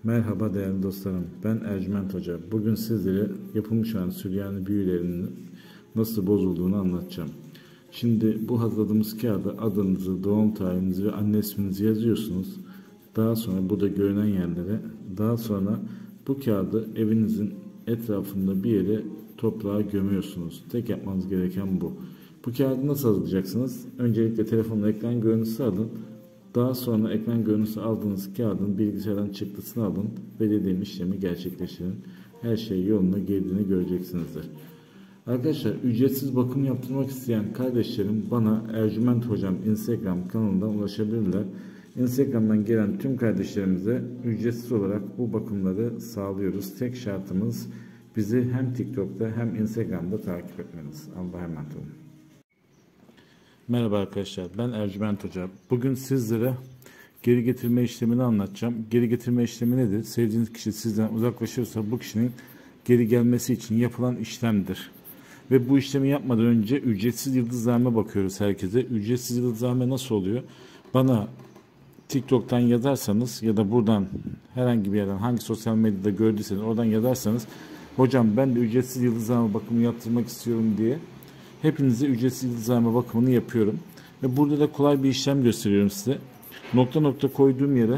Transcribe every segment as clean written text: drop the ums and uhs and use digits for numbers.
Merhaba değerli dostlarım, ben Ercüment Hoca. Bugün sizlere yapılmış olan Süryani büyülerinin nasıl bozulduğunu anlatacağım. Şimdi bu hazırladığımız kağıda adınızı, doğum tarihinizi ve anne isminizi yazıyorsunuz. Daha sonra burada görünen yerlere, daha sonra bu kağıdı evinizin etrafında bir yere toprağa gömüyorsunuz. Tek yapmanız gereken bu. Bu kağıdı nasıl hazırlayacaksınız? Öncelikle telefonla ekran görüntüsü alın. Daha sonra ekran görüntüsü aldığınız kağıdın bilgisayardan çıktısını alın ve dediğim işlemi gerçekleştirin. Her şey yoluna girdiğini göreceksinizdir. Arkadaşlar, ücretsiz bakım yaptırmak isteyen kardeşlerim bana Ercüment Hocam Instagram kanalından ulaşabilirler. Instagram'dan gelen tüm kardeşlerimize ücretsiz olarak bu bakımları sağlıyoruz. Tek şartımız bizi hem TikTok'ta hem Instagram'da takip etmeniz. Allah'a emanet olun. Merhaba arkadaşlar, ben Ercüment Hoca. Bugün sizlere geri getirme işlemini anlatacağım. Geri getirme işlemi nedir? Sevdiğiniz kişi sizden uzaklaşırsa bu kişinin geri gelmesi için yapılan işlemdir. Ve bu işlemi yapmadan önce ücretsiz yıldızlarına bakıyoruz herkese. Ücretsiz yıldızlarına nasıl oluyor? Bana TikTok'tan yazarsanız ya da buradan herhangi bir yerden, hangi sosyal medyada gördüyseniz oradan yazarsanız, hocam ben de ücretsiz yıldızlarına bakımı yaptırmak istiyorum diye hepinize ücretsiz yıldızlarına bakımını yapıyorum. Ve burada da kolay bir işlem gösteriyorum size. Nokta nokta koyduğum yere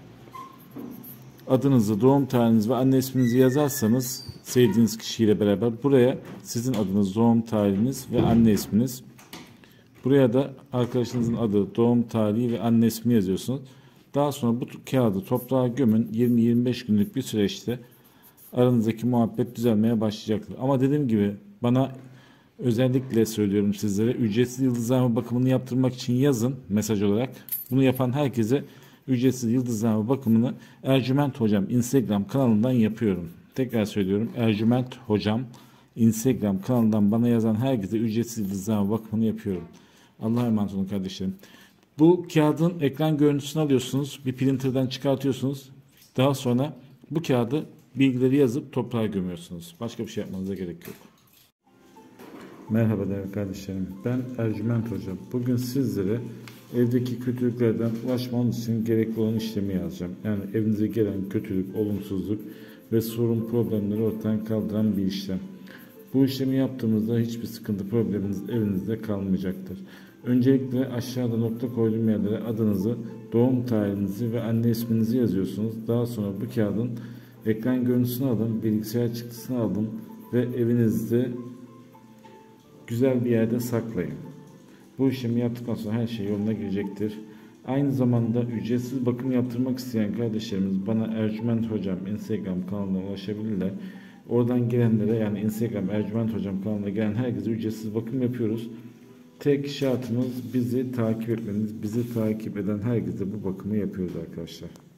adınızı, doğum tarihinizi ve anne isminizi yazarsanız sevdiğiniz kişiyle beraber buraya sizin adınız, doğum tarihiniz ve anne isminiz. Buraya da arkadaşınızın adı, doğum tarihi ve anne ismini yazıyorsunuz. Daha sonra bu kağıdı toprağa gömün. 20-25 günlük bir süreçte aranızdaki muhabbet düzelmeye başlayacaktır. Ama dediğim gibi bana özellikle söylüyorum sizlere, ücretsiz yıldızlarma bakımını yaptırmak için yazın mesaj olarak. Bunu yapan herkese ücretsiz yıldızlarma bakımını Ercüment Hocam Instagram kanalından yapıyorum. Tekrar söylüyorum, Ercüment Hocam Instagram kanalından bana yazan herkese ücretsiz yıldızlarma bakımını yapıyorum. Allah'a emanet olun kardeşlerim. Bu kağıdın ekran görüntüsünü alıyorsunuz, bir printerden çıkartıyorsunuz. Daha sonra bu kağıdı bilgileri yazıp toprağa gömüyorsunuz. Başka bir şey yapmanıza gerek yok. Merhaba değerli kardeşlerim, ben Ercüment Hoca. Bugün sizlere evdeki kötülüklerden ulaşmanız için gerekli olan işlemi yazacağım. Yani evinize gelen kötülük, olumsuzluk ve sorun, problemleri ortadan kaldıran bir işlem. Bu işlemi yaptığımızda hiçbir sıkıntı, probleminiz evinizde kalmayacaktır. Öncelikle aşağıda nokta koyduğum yerlere adınızı, doğum tarihinizi ve anne isminizi yazıyorsunuz. Daha sonra bu kağıdın ekran görüntüsünü alın, bilgisayar çıktısını alın ve evinizde güzel bir yerde saklayın. Bu işlemi yaptıktan sonra her şey yoluna girecektir. Aynı zamanda ücretsiz bakım yaptırmak isteyen kardeşlerimiz bana Ercüment Hocam Instagram kanalına ulaşabilirler. Oradan gelenlere, yani Instagram Ercüment Hocam kanalına gelen herkese ücretsiz bakım yapıyoruz. Tek şartımız bizi takip etmeniz. Bizi takip eden herkese bu bakımı yapıyoruz arkadaşlar.